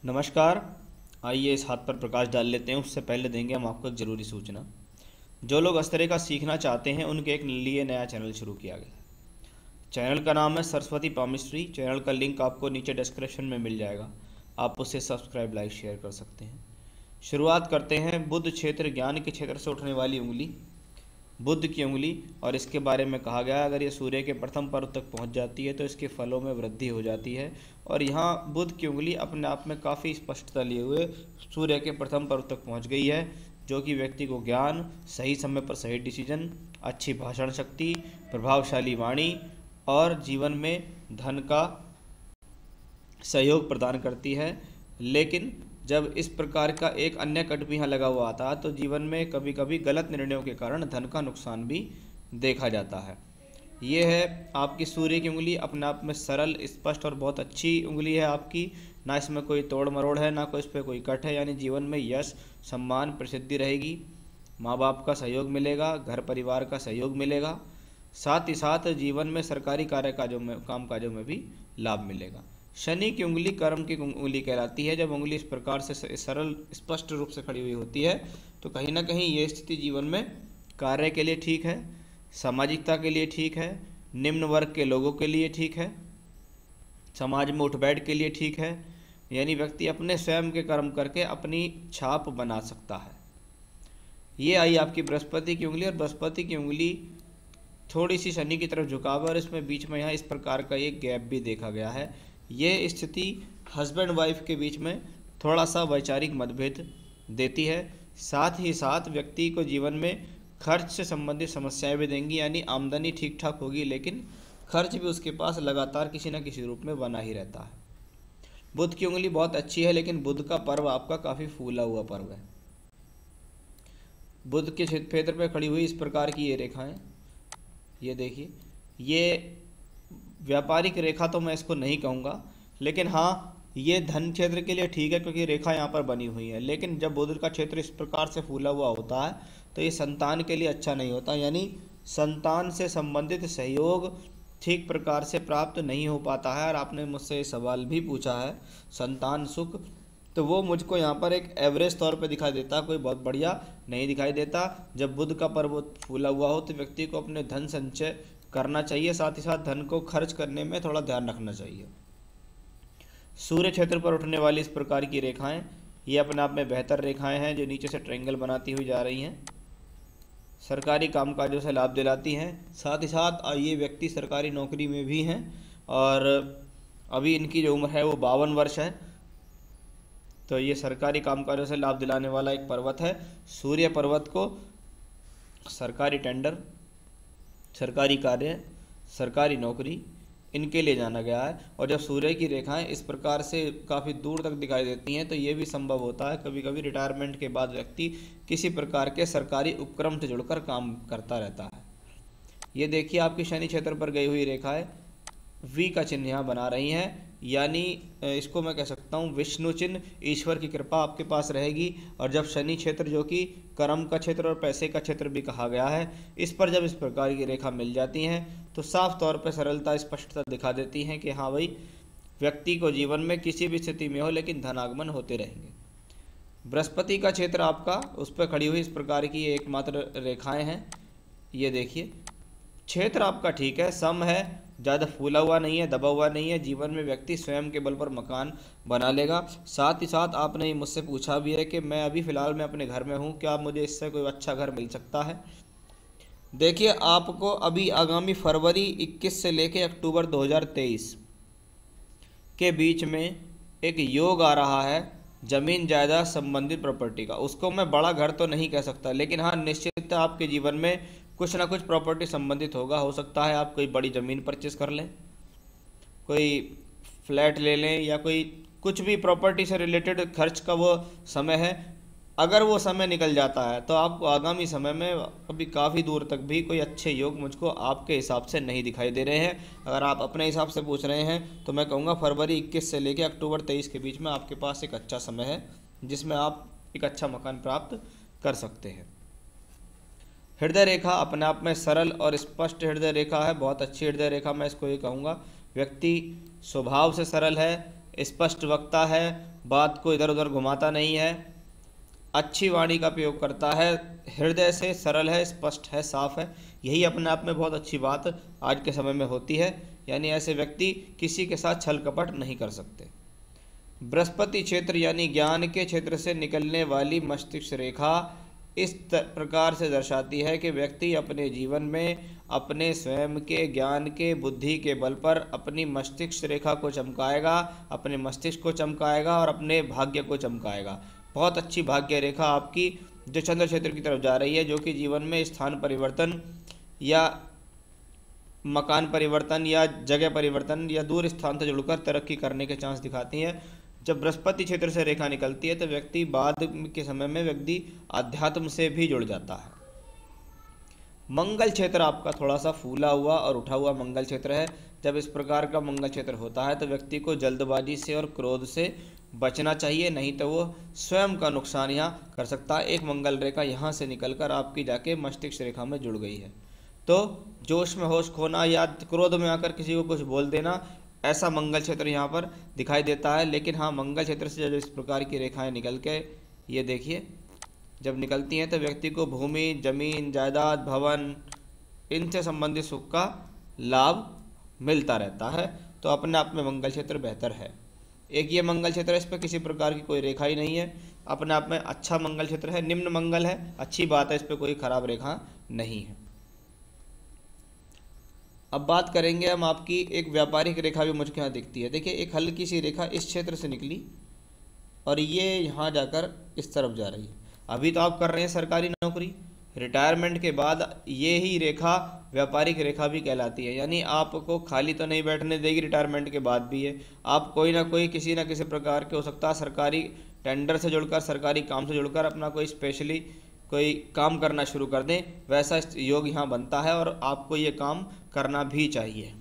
नमस्कार। आइए इस हाथ पर प्रकाश डाल लेते हैं। उससे पहले देंगे हम आपको एक ज़रूरी सूचना। जो लोग हस्तरेखा का सीखना चाहते हैं उनके एक लिए नया चैनल शुरू किया गया है। चैनल का नाम है सरस्वती पामिस्ट्री। चैनल का लिंक आपको नीचे डिस्क्रिप्शन में मिल जाएगा। आप उसे सब्सक्राइब, लाइक, शेयर कर सकते हैं। शुरुआत करते हैं बुध क्षेत्र, ज्ञान के क्षेत्र से उठने वाली उंगली, बुध की उंगली। और इसके बारे में कहा गया है अगर ये सूर्य के प्रथम पर्व तक पहुंच जाती है तो इसके फलों में वृद्धि हो जाती है। और यहाँ बुध की उंगली अपने आप में काफ़ी स्पष्टता लिए हुए सूर्य के प्रथम पर्व तक पहुंच गई है, जो कि व्यक्ति को ज्ञान, सही समय पर सही डिसीजन, अच्छी भाषण शक्ति, प्रभावशाली वाणी और जीवन में धन का सहयोग प्रदान करती है। लेकिन जब इस प्रकार का एक अन्य कट भी यहाँ लगा हुआ आता है तो जीवन में कभी कभी गलत निर्णयों के कारण धन का नुकसान भी देखा जाता है। ये है आपकी सूर्य की उंगली। अपने आप में सरल, स्पष्ट और बहुत अच्छी उंगली है आपकी। ना इसमें कोई तोड़ मरोड़ है, ना कोई इस पर कोई कट है। यानी जीवन में यश, सम्मान, प्रसिद्धि रहेगी, माँ बाप का सहयोग मिलेगा, घर परिवार का सहयोग मिलेगा। साथ ही साथ जीवन में सरकारी कामकाजों में भी लाभ मिलेगा। शनि की उंगली कर्म की उंगली कहलाती है। जब उंगली इस प्रकार से सरल, स्पष्ट रूप से खड़ी हुई होती है तो कहीं ना कहीं ये स्थिति जीवन में कार्य के लिए ठीक है, सामाजिकता के लिए ठीक है, निम्न वर्ग के लोगों के लिए ठीक है, समाज में उठ बैठ के लिए ठीक है। यानी व्यक्ति अपने स्वयं के कर्म करके अपनी छाप बना सकता है। ये आई आपकी बृहस्पति की उंगली। और बृहस्पति की उंगली थोड़ी सी शनि की तरफ झुकाव और इसमें बीच में यहाँ इस प्रकार का एक गैप भी देखा गया है। ये स्थिति हस्बैंड वाइफ के बीच में थोड़ा सा वैचारिक मतभेद देती है। साथ ही साथ व्यक्ति को जीवन में खर्च से संबंधित समस्याएं भी देंगी। यानी आमदनी ठीक ठाक होगी लेकिन खर्च भी उसके पास लगातार किसी न किसी रूप में बना ही रहता है। बुध की उंगली बहुत अच्छी है लेकिन बुध का पर्व आपका काफ़ी फूला हुआ पर्व है। बुध के क्षेत्र पर खड़ी हुई इस प्रकार की ये रेखाएं, ये देखिए, ये व्यापारिक रेखा तो मैं इसको नहीं कहूँगा, लेकिन हाँ ये धन क्षेत्र के लिए ठीक है क्योंकि रेखा यहाँ पर बनी हुई है। लेकिन जब बुध का क्षेत्र इस प्रकार से फूला हुआ होता है तो ये संतान के लिए अच्छा नहीं होता। यानी संतान से संबंधित सहयोग ठीक प्रकार से प्राप्त नहीं हो पाता है। और आपने मुझसे सवाल भी पूछा है संतान सुख, तो वो मुझको यहाँ पर एक एवरेज तौर पे दिखाई देता, कोई बहुत बढ़िया नहीं दिखाई देता। जब बुध का पर्व फूला हुआ हो तो व्यक्ति को अपने धन संचय करना चाहिए, साथ ही साथ धन को खर्च करने में थोड़ा ध्यान रखना चाहिए। सूर्य क्षेत्र पर उठने वाली इस प्रकार की रेखाएं, ये अपने आप में बेहतर रेखाएं हैं जो नीचे से ट्रायंगल बनाती हुई जा रही हैं, सरकारी कामकाजों से लाभ दिलाती हैं। साथ ही साथ ये व्यक्ति सरकारी नौकरी में भी हैं और अभी इनकी जो उम्र है वो 52 वर्ष है। तो ये सरकारी कामकाजों से लाभ दिलाने वाला एक पर्वत है। सूर्य पर्वत को सरकारी टेंडर, सरकारी कार्य, सरकारी नौकरी, इनके लिए जाना गया है। और जब सूर्य की रेखाएं इस प्रकार से काफ़ी दूर तक दिखाई देती हैं तो ये भी संभव होता है कभी कभी रिटायरमेंट के बाद व्यक्ति किसी प्रकार के सरकारी उपक्रम से जुड़कर काम करता रहता है। ये देखिए आपकी शनि क्षेत्र पर गई हुई रेखाएं वी का चिन्ह यहाँ बना रही हैं। यानी इसको मैं कह सकता हूँ विष्णु चिन्ह, ईश्वर की कृपा आपके पास रहेगी। और जब शनि क्षेत्र, जो कि कर्म का क्षेत्र और पैसे का क्षेत्र भी कहा गया है, इस पर जब इस प्रकार की रेखा मिल जाती हैं तो साफ तौर पर सरलता, स्पष्टता दिखा देती हैं कि हाँ भाई, व्यक्ति को जीवन में किसी भी स्थिति में हो लेकिन धनागमन होते रहेंगे। बृहस्पति का क्षेत्र आपका, उस पर खड़ी हुई इस प्रकार की एकमात्र रेखाएँ हैं। ये देखिए, क्षेत्र आपका ठीक है, सम है, ज़्यादा फूला हुआ नहीं है, दबा हुआ नहीं है। जीवन में व्यक्ति स्वयं के बल पर मकान बना लेगा। साथ ही साथ आपने मुझसे पूछा भी है कि मैं अभी फ़िलहाल मैं अपने घर में हूँ, क्या मुझे इससे कोई अच्छा घर मिल सकता है। देखिए, आपको अभी आगामी फरवरी 21 से लेकर अक्टूबर 2023 के बीच में एक योग आ रहा है जमीन जायदाद संबंधित प्रॉपर्टी का। उसको मैं बड़ा घर तो नहीं कह सकता, लेकिन हाँ निश्चित आपके जीवन में कुछ ना कुछ प्रॉपर्टी संबंधित होगा। हो सकता है आप कोई बड़ी ज़मीन परचेस कर लें, कोई फ्लैट ले लें, या कोई कुछ भी प्रॉपर्टी से रिलेटेड खर्च का वो समय है। अगर वो समय निकल जाता है तो आपको आगामी समय में अभी काफ़ी दूर तक भी कोई अच्छे योग मुझको आपके हिसाब से नहीं दिखाई दे रहे हैं। अगर आप अपने हिसाब से पूछ रहे हैं तो मैं कहूँगा फरवरी 21 से लेकर अक्टूबर 23 के बीच में आपके पास एक अच्छा समय है जिसमें आप एक अच्छा मकान प्राप्त कर सकते हैं। हृदय रेखा अपने आप में सरल और स्पष्ट हृदय रेखा है, बहुत अच्छी हृदय रेखा मैं इसको ये कहूँगा। व्यक्ति स्वभाव से सरल है, स्पष्ट वक्ता है, बात को इधर उधर घुमाता नहीं है, अच्छी वाणी का प्रयोग करता है, हृदय से सरल है, स्पष्ट है, साफ है। यही अपने आप में बहुत अच्छी बात आज के समय में होती है। यानी ऐसे व्यक्ति किसी के साथ छल कपट नहीं कर सकते। बृहस्पति क्षेत्र यानी ज्ञान के क्षेत्र से निकलने वाली मस्तिष्क रेखा इस प्रकार से दर्शाती है कि व्यक्ति अपने जीवन में अपने स्वयं के ज्ञान के बुद्धि के बल पर अपनी मस्तिष्क रेखा को चमकाएगा, अपने मस्तिष्क को चमकाएगा और अपने भाग्य को चमकाएगा। बहुत अच्छी भाग्य रेखा आपकी जो चंद्र क्षेत्र की तरफ जा रही है, जो कि जीवन में स्थान परिवर्तन या मकान परिवर्तन या जगह परिवर्तन या दूर स्थान से जुड़कर तरक्की करने के चांस दिखाती हैं। जब बृहस्पति क्षेत्र से रेखा निकलती है तो व्यक्ति बाद के समय में व्यक्ति अध्यात्म से भी जुड़ जाता है। मंगल क्षेत्र आपका थोड़ा सा फूला हुआ और उठा हुआ मंगल क्षेत्र है। जब इस प्रकार का मंगल क्षेत्र होता है तो व्यक्ति को जल्दबाजी से और क्रोध से बचना चाहिए, नहीं तो वो स्वयं का नुकसान यहाँ कर सकता है। एक मंगल रेखा यहाँ से निकलकर आपकी जाके मस्तिष्क रेखा में जुड़ गई है, तो जोश में होश खोना या क्रोध में आकर किसी को कुछ बोल देना, ऐसा मंगल क्षेत्र यहाँ पर दिखाई देता है। लेकिन हाँ, मंगल क्षेत्र से जब इस प्रकार की रेखाएं निकल के ये देखिए जब निकलती हैं तो व्यक्ति को भूमि, जमीन, जायदाद, भवन इनसे संबंधित सुख का लाभ मिलता रहता है। तो अपने आप में मंगल क्षेत्र बेहतर है। एक ये मंगल क्षेत्र है, इस पर किसी प्रकार की कोई रेखा ही नहीं है, अपने आप में अच्छा मंगल क्षेत्र है, निम्न मंगल है, अच्छी बात है, इस पर कोई खराब रेखा नहीं है। अब बात करेंगे हम आपकी एक व्यापारिक रेखा भी मुझके यहाँ दिखती है। देखिए एक हल्की सी रेखा इस क्षेत्र से निकली और ये यहाँ जाकर इस तरफ जा रही है। अभी तो आप कर रहे हैं सरकारी नौकरी, रिटायरमेंट के बाद ये ही रेखा व्यापारिक रेखा भी कहलाती है। यानी आपको खाली तो नहीं बैठने देगी, रिटायरमेंट के बाद भी है। आप कोई ना कोई किसी न किसी प्रकार के हो सकता है सरकारी टेंडर से जुड़कर, सरकारी काम से जुड़कर अपना कोई स्पेशली कोई काम करना शुरू कर दें, वैसा योग यहाँ बनता है और आपको ये काम करना भी चाहिए।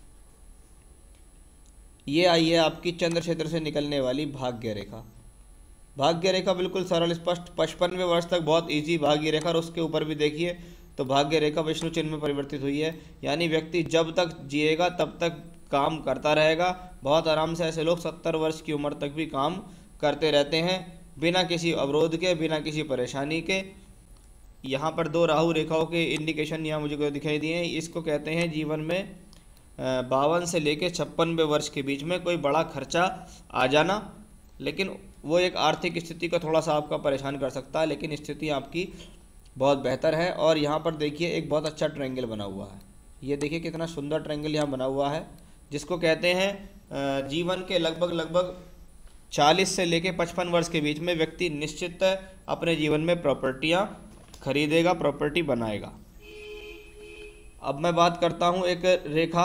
ये आई है आपकी चंद्र क्षेत्र से निकलने वाली भाग्य रेखा। भाग्य रेखा बिल्कुल सरल स्पष्ट 55वें वर्ष तक बहुत इजी भाग्य रेखा, और उसके ऊपर भी देखिए तो भाग्य रेखा विष्णु चिन्ह में परिवर्तित हुई है। यानी व्यक्ति जब तक जिएगा तब तक काम करता रहेगा, बहुत आराम से। ऐसे लोग 70 वर्ष की उम्र तक भी काम करते रहते हैं बिना किसी अवरोध के, बिना किसी परेशानी के। यहाँ पर 2 राहु रेखाओं के इंडिकेशन यहाँ मुझे दिखाई दिए हैं। इसको कहते हैं जीवन में 52 से लेकर 56वें वर्ष के बीच में कोई बड़ा खर्चा आ जाना, लेकिन वो एक आर्थिक स्थिति को थोड़ा सा आपका परेशान कर सकता है, लेकिन स्थिति आपकी बहुत बेहतर है। और यहाँ पर देखिए एक बहुत अच्छा ट्रायंगल बना हुआ है। ये देखिए कितना सुंदर ट्रायंगल यहाँ बना हुआ है, जिसको कहते हैं जीवन के लगभग 40 से लेकर 55 वर्ष के बीच में व्यक्ति निश्चित अपने जीवन में प्रॉपर्टियाँ खरीदेगा, प्रॉपर्टी बनाएगा। अब मैं बात करता हूँ एक रेखा,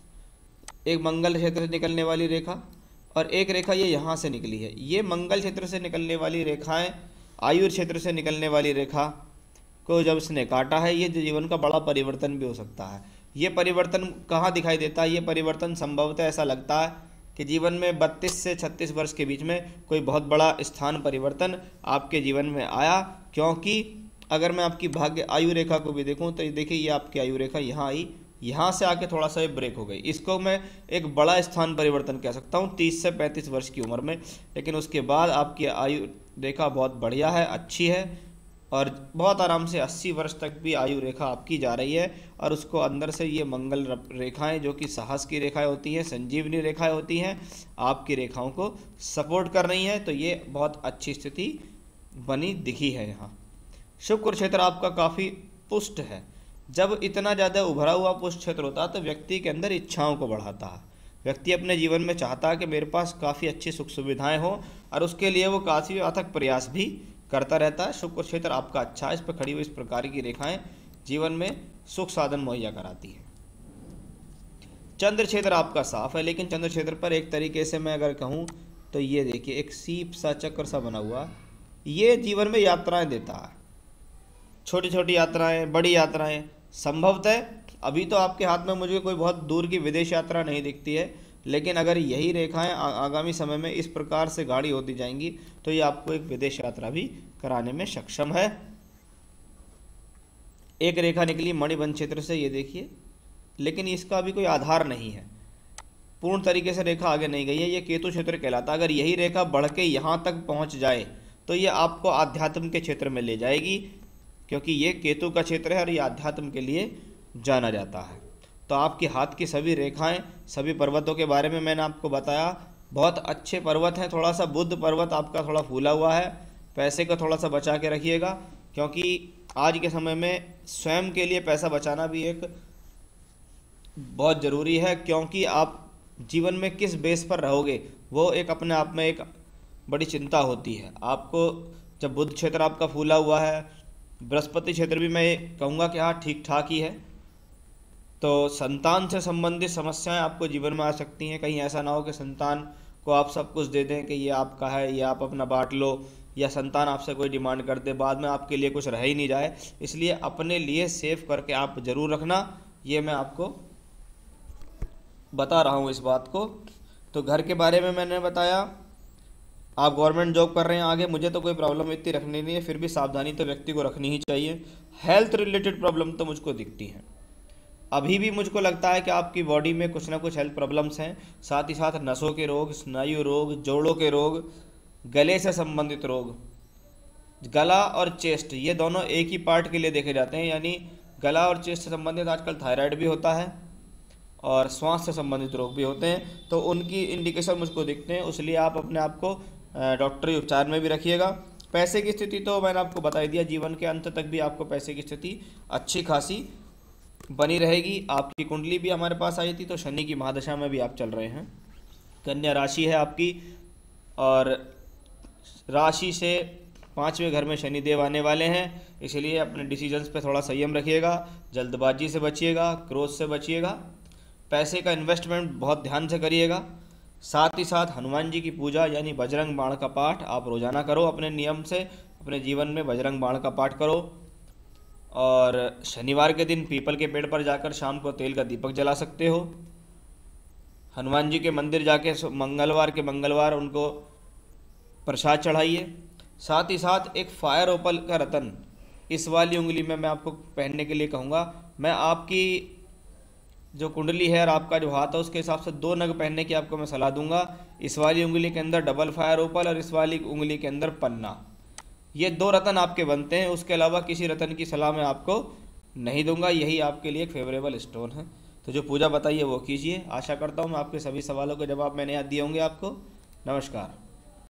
एक मंगल क्षेत्र से निकलने वाली रेखा और एक रेखा ये यहाँ से निकली है। ये मंगल क्षेत्र से निकलने वाली रेखाएं आयुर क्षेत्र से निकलने वाली रेखा को जब इसने काटा है, ये जीवन का बड़ा परिवर्तन भी हो सकता है। ये परिवर्तन कहाँ दिखाई देता है? ये परिवर्तन संभवतः ऐसा लगता है कि जीवन में 32 से 36 वर्ष के बीच में कोई बहुत बड़ा स्थान परिवर्तन आपके जीवन में आया। क्योंकि अगर मैं आपकी भाग्य आयु रेखा को भी देखूं तो देखिए ये आपकी आयु रेखा यहाँ आई, यहाँ से आके थोड़ा सा ये ब्रेक हो गई। इसको मैं एक बड़ा स्थान परिवर्तन कह सकता हूँ 30 से 35 वर्ष की उम्र में। लेकिन उसके बाद आपकी आयु रेखा बहुत बढ़िया है, अच्छी है और बहुत आराम से 80 वर्ष तक भी आयु रेखा आपकी जा रही है। और उसको अंदर से ये मंगल रेखाएं जो कि साहस की रेखाएं होती हैं, संजीवनी रेखाएं होती हैं, आपकी रेखाओं को सपोर्ट कर रही हैं। तो ये बहुत अच्छी स्थिति बनी दिखी है। यहाँ शुक्र क्षेत्र आपका काफ़ी पुष्ट है। जब इतना ज़्यादा उभरा हुआ पुष्ट क्षेत्र होता है तो व्यक्ति के अंदर इच्छाओं को बढ़ाता है। व्यक्ति अपने जीवन में चाहता है कि मेरे पास काफ़ी अच्छी सुख सुविधाएं हों और उसके लिए वो काफ़ी अथक प्रयास भी करता रहता है। शुक्र क्षेत्र आपका अच्छा है, इस पर खड़ी हुई इस प्रकार की रेखाएं जीवन में सुख साधन मुहैया कराती है। चंद्र क्षेत्र आपका साफ है, लेकिन चंद्र क्षेत्र पर एक तरीके से मैं अगर कहूँ तो ये देखिए एक सीप सा चक्र सा बना हुआ, ये जीवन में यात्राएं देता है। छोटी छोटी यात्राएं, बड़ी यात्राएं। संभवतः अभी तो आपके हाथ में मुझे कोई बहुत दूर की विदेश यात्रा नहीं दिखती है, लेकिन अगर यही रेखाएं आगामी समय में इस प्रकार से गाढ़ी होती जाएंगी तो ये आपको एक विदेश यात्रा भी कराने में सक्षम है। एक रेखा निकली मणिबंध क्षेत्र से, ये देखिए, लेकिन इसका भी कोई आधार नहीं है। पूर्ण तरीके से रेखा आगे नहीं गई है, ये केतु क्षेत्र कहलाता है। अगर यही रेखा बढ़ के यहाँ तक पहुँच जाए तो ये आपको आध्यात्म के क्षेत्र में ले जाएगी, क्योंकि ये केतु का क्षेत्र है और ये आध्यात्म के लिए जाना जाता है। तो आपके हाथ की सभी रेखाएं, सभी पर्वतों के बारे में मैंने आपको बताया। बहुत अच्छे पर्वत हैं। थोड़ा सा बुध पर्वत आपका थोड़ा फूला हुआ है, पैसे को थोड़ा सा बचा के रखिएगा, क्योंकि आज के समय में स्वयं के लिए पैसा बचाना भी एक बहुत ज़रूरी है, क्योंकि आप जीवन में किस बेस पर रहोगे वो एक अपने आप में एक बड़ी चिंता होती है आपको। जब बुध क्षेत्र आपका फूला हुआ है, बृहस्पति क्षेत्र भी मैं कहूँगा कि हाँ ठीक ठाक ही है, तो संतान से संबंधित समस्याएं आपको जीवन में आ सकती हैं। कहीं ऐसा ना हो कि संतान को आप सब कुछ दे दें कि ये आपका है, ये आप अपना बांट लो, या संतान आपसे कोई डिमांड कर दे, बाद में आपके लिए कुछ रह ही नहीं जाए। इसलिए अपने लिए सेव करके आप ज़रूर रखना, ये मैं आपको बता रहा हूँ इस बात को। तो घर के बारे में मैंने बताया। आप गवर्नमेंट जॉब कर रहे हैं आगे, मुझे तो कोई प्रॉब्लम इतनी रखनी नहीं है, फिर भी सावधानी तो व्यक्ति को रखनी ही चाहिए। हेल्थ रिलेटेड प्रॉब्लम तो मुझको दिखती हैं, अभी भी मुझको लगता है कि आपकी बॉडी में कुछ ना कुछ हेल्थ प्रॉब्लम्स हैं। साथ ही साथ नसों के रोग, स्नायु रोग, जोड़ों के रोग, गले से संबंधित रोग। गला और चेस्ट ये दोनों एक ही पार्ट के लिए देखे जाते हैं, यानी गला और चेस्ट से संबंधित आजकल थायराइड भी होता है और श्वास से संबंधित रोग भी होते हैं। तो उनकी इंडिकेशन मुझको दिखते हैं, इसलिए आप अपने आप को डॉक्टरी उपचार में भी रखिएगा। पैसे की स्थिति तो मैंने आपको बता ही दिया, जीवन के अंत तक भी आपको पैसे की स्थिति अच्छी खासी बनी रहेगी। आपकी कुंडली भी हमारे पास आई थी, तो शनि की महादशा में भी आप चल रहे हैं। कन्या राशि है आपकी, और राशि से 5वें घर में शनिदेव आने वाले हैं, इसलिए अपने डिसीजंस पे थोड़ा संयम रखिएगा, जल्दबाजी से बचिएगा, क्रोध से बचिएगा। पैसे का इन्वेस्टमेंट बहुत ध्यान से करिएगा। साथ ही साथ हनुमान जी की पूजा यानी बजरंग बाण का पाठ आप रोज़ाना करो अपने नियम से, अपने जीवन में बजरंग बाण का पाठ करो। और शनिवार के दिन पीपल के पेड़ पर जाकर शाम को तेल का दीपक जला सकते हो। हनुमान जी के मंदिर जाके मंगलवार के मंगलवार उनको प्रसाद चढ़ाइए। साथ ही साथ एक फायर ओपल का रतन इस वाली उंगली में मैं आपको पहनने के लिए कहूँगा। मैं आपकी जो कुंडली है और आपका जो हाथ है उसके हिसाब से 2 नग पहनने की आपको मैं सलाह दूंगा। इस वाली उंगली के अंदर डबल फायर ओपल और इस वाली उंगली के अंदर पन्ना, ये 2 रतन आपके बनते हैं। उसके अलावा किसी रतन की सलाह मैं आपको नहीं दूंगा, यही आपके लिए एक फेवरेबल स्टोन है। तो जो पूजा बताइए वो कीजिए। आशा करता हूँ मैं आपके सभी सवालों के जवाब मैंने याद दिए होंगे आपको। नमस्कार।